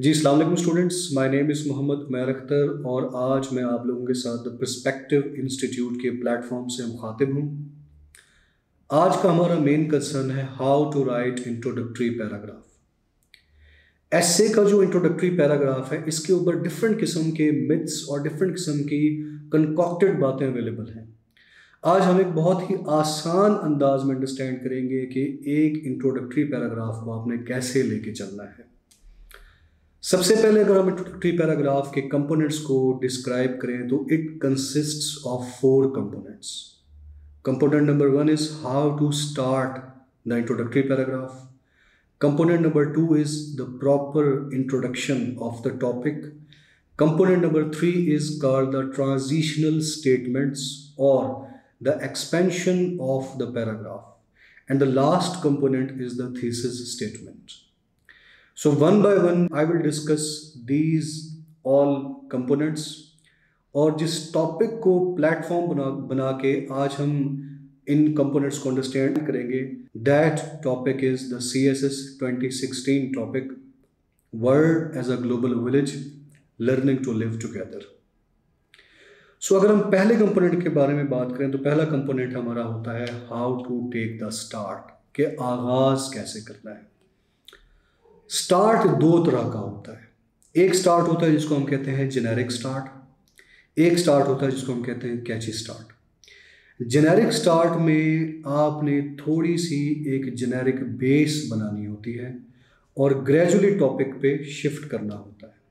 जी अस्सलाम वालेकुम students, my name is Mohammad Umair Akhtar और आज मैं आप लोगों के साथ द पर्सपेक्टिव इंस्टीट्यूट के प्लेटफॉर्म से मुखातिब हूँ। आज का हमारा मेन कंसर्न है how to write introductory paragraph. Essay का जो इंट्रोडक्टरी पैराग्राफ है, इसके ऊपर डिफरेंट किस्म के मिथ्स और डिफरेंट किस्म की कंकॉक्टेड बातें अवेलेबल हैं। आज हम एक बहुत ही आसान अंदाज में अंडरस्टैंड करेंगे कि एक इंट्रोडक्टरी पैराग्राफ को आपने कैसे लेके चलना है। सबसे पहले अगर हम इंट्रोडक्टरी पैराग्राफ के कंपोनेंट्स को डिस्क्राइब करें तो it consists of 4 components. Component number 1 is how to start the introductory paragraph. Component number 2 is the proper introduction of the topic. Component number 3 is called the transitional statements और the expansion of the paragraph and the last component is the thesis statement. So one by one I will discuss these all components और जिस topic को platform बना के आज हम इन components को अंडरस्टैंड करेंगे, that topic is the CSS 2016 topic, world as a global village, learning to live together. So अगर हम पहले कंपोनेंट के बारे में बात करें तो पहला कंपोनेंट हमारा होता है how to take the start, के आगाज कैसे करना है। स्टार्ट 2 तरह का होता है। एक स्टार्ट होता है जिसको हम कहते हैं जेनेरिक स्टार्ट, एक स्टार्ट होता है जिसको हम कहते हैं कैची स्टार्ट। जेनेरिक स्टार्ट में आपने थोड़ी सी एक जेनेरिक बेस बनानी होती है और ग्रेजुअली टॉपिक पे शिफ्ट करना होता है।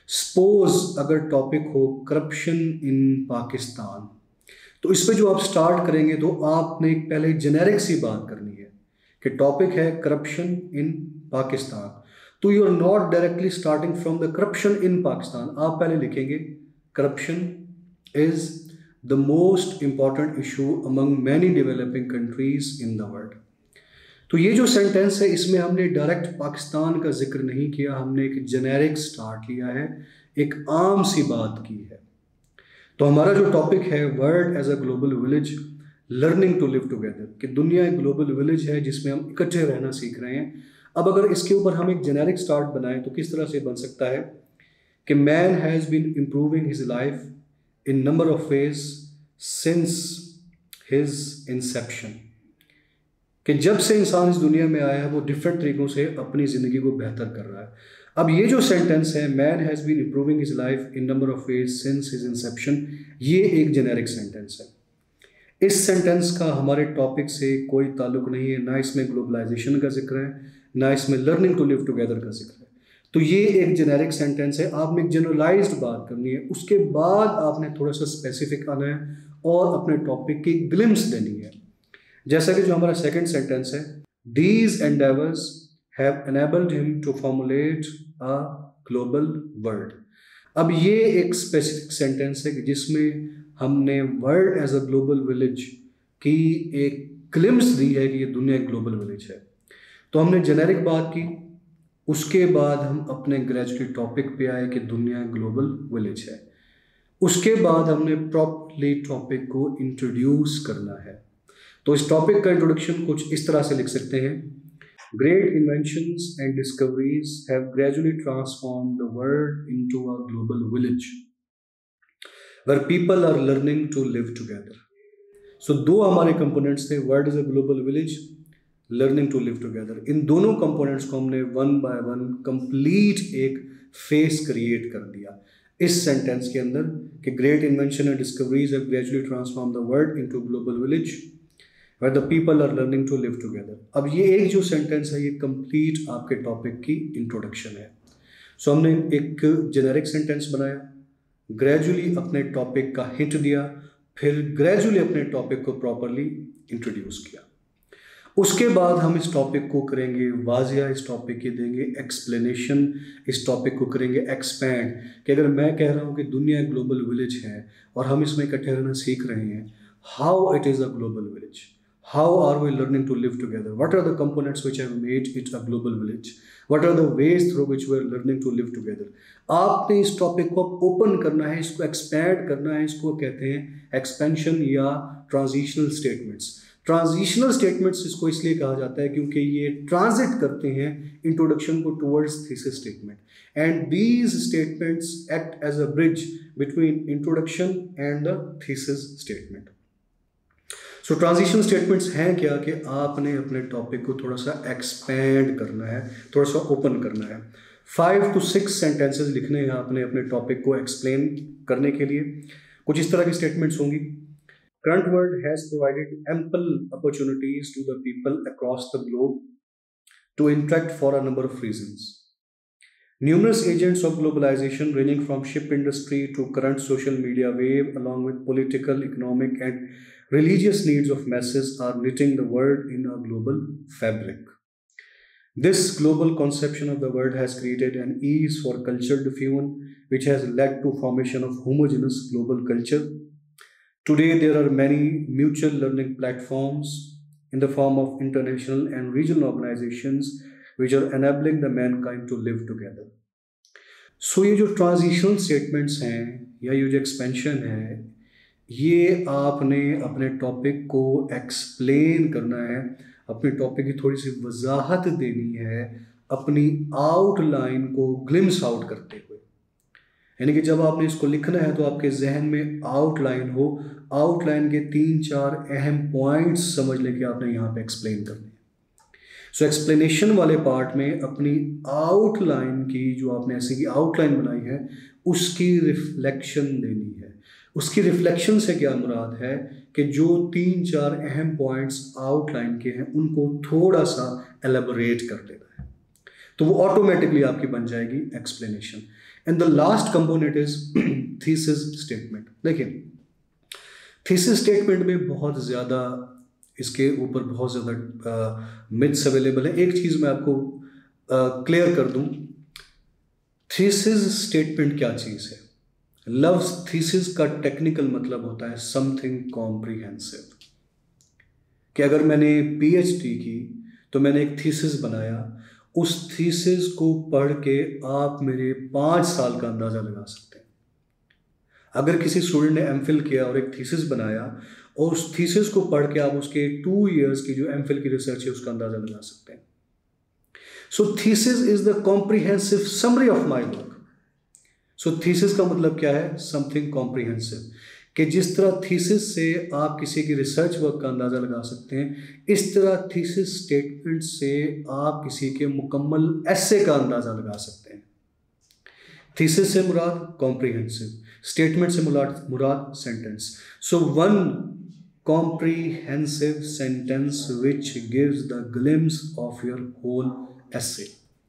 सपोज अगर टॉपिक हो करप्शन इन पाकिस्तान, तो इस पे जो आप स्टार्ट करेंगे तो आपने पहले जेनेरिक सी बात करनी है कि टॉपिक है करप्शन इन पाकिस्तान, तो you are not directly starting from the corruption in Pakistan. आप पहले लिखेंगे corruption is the most important issue among many developing countries in the world. तो ये जो सेंटेंस है इसमें हमने डायरेक्ट पाकिस्तान का जिक्र नहीं किया, हमने एक जेनेरिक स्टार्ट लिया है, एक आम सी बात की है। तो हमारा जो टॉपिक है world as a global village, learning to live together, कि दुनिया एक ग्लोबल विलेज है जिसमें हम इकट्ठे रहना सीख रहे हैं। अब अगर इसके ऊपर हम एक जेनेरिक स्टार्ट बनाएं तो किस तरह से बन सकता है कि man has been improving his life in number of ways since his inception, कि जब से इंसान इस दुनिया में आया है वो डिफरेंट तरीकों से अपनी ज़िंदगी को बेहतर कर रहा है। अब ये जो सेंटेंस है man has been improving his life in number of ways since his inception, ये एक जेनेरिक सेंटेंस है। इस सेंटेंस का हमारे टॉपिक से कोई ताल्लुक नहीं है, ना इसमें ग्लोबलाइजेशन का जिक्र है, ना इसमें लर्निंग टू लिव टुगेदर का जिक्र है। तो ये एक जेनेरिक सेंटेंस है। आपने एक जनरलाइज्ड बात करनी है, उसके बाद आपने थोड़ा सा स्पेसिफिक आना है और अपने टॉपिक की ग्लिम्स देनी है। जैसा कि जो हमारा सेकंड सेंटेंस है, these endeavours have enabled him to formulate a global world. अब ये एक स्पेसिफिक सेंटेंस है कि जिसमें हमने world as a global village की एक ग्लिम्स दी है कि ये दुनिया एक ग्लोबल विलेज है। तो हमने जेनेरिक बात की, उसके बाद हम अपने ग्रेजुएट टॉपिक पे आए कि दुनिया ग्लोबल विलेज है। उसके बाद हमने प्रॉपरली टॉपिक को इंट्रोड्यूस करना है। तो इस टॉपिक का इंट्रोडक्शन कुछ इस तरह से लिख सकते हैं, great inventions and discoveries have gradually transform the world into a global village where people are learning to live together. So 2 हमारे कंपोनेंट्स थे, world is a global village, learning to live together. इन दोनों components को हमने 1 by 1 complete एक phase create कर दिया इस सेंटेंस के अंदर कि great invention and discoveries have gradually transform the world into global village where the people are learning to live together. अब ये एक जो सेंटेंस है ये कंप्लीट आपके टॉपिक की इंट्रोडक्शन है। सो हमने एक जेनेरिक सेंटेंस बनाया, ग्रेजुअली अपने टॉपिक का हिंट दिया, फिर ग्रेजुअली अपने टॉपिक को प्रॉपरली इंट्रोड्यूस किया। उसके बाद हम इस टॉपिक को करेंगे वाजिया, इस टॉपिक की देंगे एक्सप्लेनेशन, इस टॉपिक को करेंगे एक्सपैंड, कि अगर मैं कह रहा हूँ कि दुनिया ग्लोबल विलेज है और हम इसमें इकट्ठे रहना सीख रहे हैं, how it is a global village, how are we learning to live together, what are the components which have made it a global village, what are the ways through which we are learning to live together. आपने इस topic को open करना है, इसको expand करना है, इसको कहते हैं एक्सपेंशन या ट्रांजिशनल स्टेटमेंट्स। ट्रांजिशनल स्टेटमेंट्स इसको इसलिए कहा जाता है क्योंकि ये ट्रांजिट करते हैं इंट्रोडक्शन को towards thesis statement, and these statements act as a bridge between introduction and the thesis statement. So transition statements हैं क्या कि आपने अपने टॉपिक को थोड़ा सा एक्सपेंड करना है, थोड़ा सा ओपन करना है। 5 to 6 सेंटेंसेस लिखने हैं आपने अपने टॉपिक को एक्सप्लेन करने के लिए। कुछ इस तरह की स्टेटमेंट्स होंगी। Current world has provided ample opportunities to the people across the globe to interact for a number of reasons. Numerous agents of globalization, ranging from ship industry to current social media wave, along with political, economic, and religious needs of masses, are knitting the world in a global fabric. This global conception of the world has created an ease for cultural diffusion, which has led to formation of homogeneous global culture. Today, there are many mutual learning platforms in the form of international and regional organizations which are enabling the mankind to live together. So ये जो transitional statements हैं या ये जो expansion है, ये आपने अपने टॉपिक को एक्सप्लेन करना है, अपने टॉपिक की थोड़ी सी वजाहत देनी है, अपनी आउटलाइन को ग्लिम्स आउट करते हुए। यानी कि जब आपने इसको लिखना है तो आपके जहन में आउटलाइन हो, आउटलाइन के 3-4 अहम पॉइंट्स समझ लेके आपने यहाँ पे एक्सप्लेन करने हैं। सो एक्सप्लेनेशन वाले पार्ट में अपनी आउटलाइन की, जो आपने ऐसे की आउटलाइन बनाई है, उसकी रिफ्लेक्शन देनी है। उसकी रिफ्लेक्शन से क्या मुराद है कि जो 3-4 अहम पॉइंट्स आउटलाइन के हैं उनको थोड़ा सा एलेबोरेट कर देना है, तो वो ऑटोमेटिकली आपकी बन जाएगी explanation. And the last component is thesis statement. देखिए, थीसिस स्टेटमेंट में बहुत ज़्यादा इसके ऊपर बहुत ज़्यादा मिथ्स अवेलेबल है। एक चीज़ मैं आपको क्लियर कर दूं, थीसिस स्टेटमेंट क्या चीज़ है। लफ्ज़ थीसिस का टेक्निकल मतलब होता है समथिंग कॉम्प्रिहेंसिव, कि अगर मैंने पीएचडी की तो मैंने एक थीसिस बनाया, उस थीसिस को पढ़ के आप मेरे 5 साल का अंदाज़ा लगा सकते हैं। अगर किसी स्टूडेंट ने एमफिल किया और एक थीसिस बनाया और उस थीसिस को पढ़ के आप उसके 2 इयर्स की जो एमफिल की रिसर्च है उसका अंदाज़ा लगा सकते हैं। So thesis is the comprehensive summary of my work. So thesis का मतलब क्या है? समथिंग कॉम्प्रिहेंसिव, कि जिस तरह थीसिस से आप किसी की रिसर्च वर्क का अंदाज़ा लगा सकते हैं, इस तरह थीसिस स्टेटमेंट से आप किसी के मुकम्मल एसे का अंदाज़ा लगा सकते हैं। थीसिस से मुराद कॉम्प्रिहेंसिव, स्टेटमेंट से मुराद sentence. So one comprehensive sentence which gives the glimpse of your whole essay.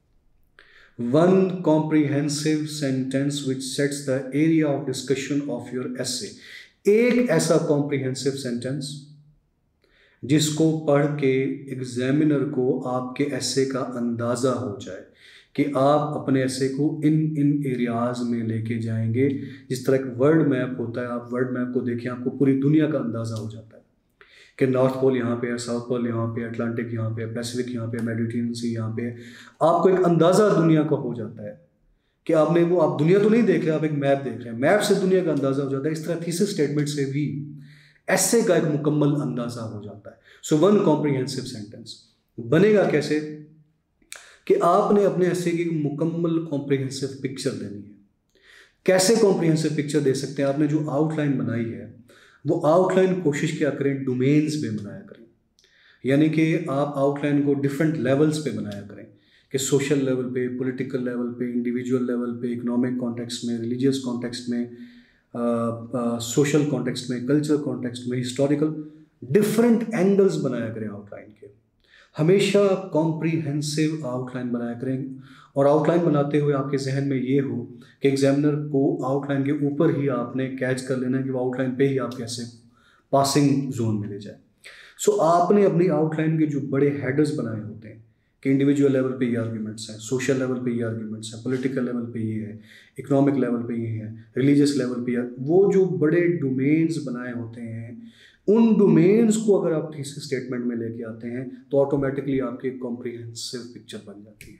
One comprehensive sentence which sets the area of discussion of your essay. एक ऐसा comprehensive sentence जिसको पढ़ के एग्जामिनर को आपके essay का अंदाज़ा हो जाए कि आप अपने essay को इन एरियाज़ में लेके जाएंगे। जिस तरह एक वर्ड मैप होता है, आप वर्ड मैप को देखें, आपको पूरी दुनिया का अंदाज़ा हो जाता है कि नॉर्थ पोल यहाँ पे है, साउथ पोल यहाँ पे है, अटलांटिक यहाँ पे है, पैसिफिक यहाँ पे है, मेडिटेरियन सी यहाँ पे है। आपको एक अंदाज़ा दुनिया का हो जाता है कि आपने वो, आप दुनिया तो नहीं देख रहे, आप एक मैप देख रहे हैं, मैप से दुनिया का अंदाज़ा हो जाता है। इस तरह थीसिस स्टेटमेंट से भी ऐसे का एक मुकम्मल अंदाज़ा हो जाता है। सो वन कॉम्प्रिहेंसिव सेंटेंस बनेगा कैसे कि आपने अपने ऐसे की मुकम्मल कॉम्प्रिहेंसिव पिक्चर देनी है। कैसे कॉम्प्रिहेंसिव पिक्चर दे सकते हैं? आपने जो आउटलाइन बनाई है वो आउटलाइन कोशिश क्या करें, डोमेन्स पे बनाया करें। यानी कि आप आउटलाइन को डिफरेंट लेवल्स पे बनाया करें कि सोशल लेवल पे, पॉलिटिकल लेवल पे, इंडिविजुअल लेवल पे, इकोनॉमिक कॉन्टेक्स्ट में, रिलीजियस कॉन्टेक्स्ट में, सोशल कॉन्टेक्स्ट में, कल्चरल कॉन्टेक्स्ट में, हिस्टोरिकल, डिफरेंट एंगल्स बनाया करें आउटलाइन के। हमेशा कॉम्प्रिहेंसिव आउटलाइन बनाया करें और आउटलाइन बनाते हुए आपके जहन में ये हो कि एग्जामिनर को आउटलाइन के ऊपर ही आपने कैच कर लेना है कि वो आउटलाइन पे ही आप कैसे पासिंग जोन में ले जाए। सो आपने अपनी आउटलाइन के जो बड़े हेडर्स बनाए होते हैं कि इंडिविजुअल लेवल पे ये आर्ग्यूमेंट्स हैं, सोशल लेवल पे ये आर्ग्यूमेंट्स हैं, पॉलिटिकल लेवल पे ये है, इकोनॉमिक लेवल पे ये है, रिलीजियस लेवल पे, वो जो बड़े डोमेन्स बनाए होते हैं, उन डोमेन्स को अगर आप थीसिस स्टेटमेंट में लेके आते हैं तो ऑटोमेटिकली आपकी एक कॉम्प्रिहेंसिव पिक्चर बन जाती है।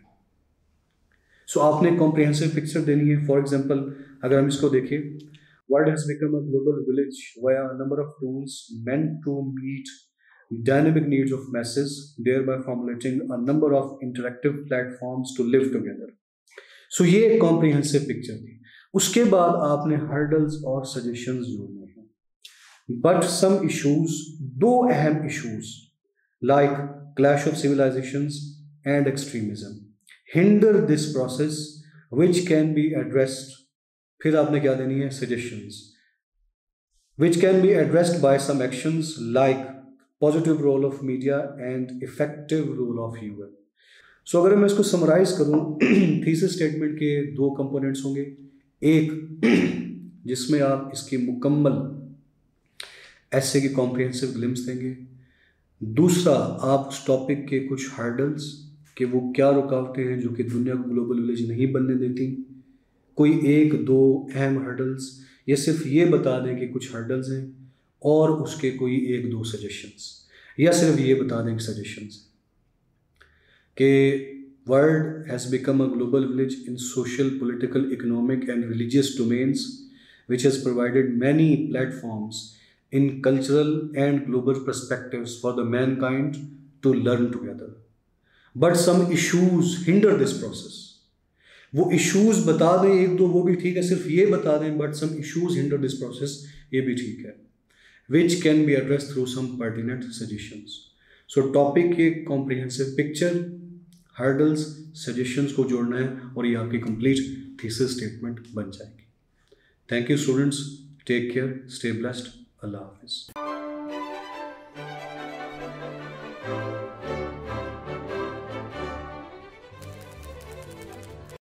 सो आपने कॉम्प्रिहेंसिव पिक्चर देनी है। फॉर एग्जांपल अगर हम इसको देखें, world has become a global village via number of tools meant to meet dynamic needs of masses, thereby formulating a number of interactive platforms to live together. So ये एक comprehensive picture थी। उसके बाद आपने hurdles और suggestions जोड़ने हैं। But some issues, दो अहम issues like clash of civilizations and extremism hinder this process, which can be addressed। फिर आपने क्या देनी है? Suggestions which can be addressed by some actions like positive role of media and effective role of UN. So अगर मैं इसको summarise करूँ, thesis statement के दो कंपोनेंट्स होंगे। एक जिसमें आप इसकी मुकम्मल ऐसे की कॉम्प्रिहेंसिव ग्लिम्स देंगे, दूसरा आप उस टॉपिक के कुछ हर्डल्स कि वो क्या रुकावटें हैं जो कि दुनिया को ग्लोबल विलेज नहीं बनने देती, कोई एक दो अहम हर्डल्स या सिर्फ ये बता दें कि कुछ हर्डल्स हैं और उसके कोई एक दो सजेशंस, या सिर्फ ये बता दें कि सजेशंस कि world has become a global village in social, political, economic and religious domains which has provided many platforms in cultural and global perspectives for the mankind to learn together. But some issues hinder this process. वो issues बता दें एक दो, वो भी ठीक है, सिर्फ ये बता दें, but some issues hinder this process, ये भी ठीक है, which can be addressed through some pertinent suggestions. So topic के comprehensive picture, hurdles, suggestions को जोड़ना है और ये आपकी complete thesis statement बन जाएगी। Thank you students, take care, stay blessed. Allah Hafiz.